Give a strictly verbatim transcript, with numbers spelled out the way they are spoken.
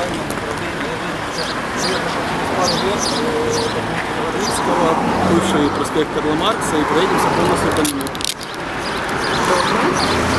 правильном направлении. Я думаю, через пару лет до Рильского, бывший проспект Карла Маркса, и проедемся полностью по нему.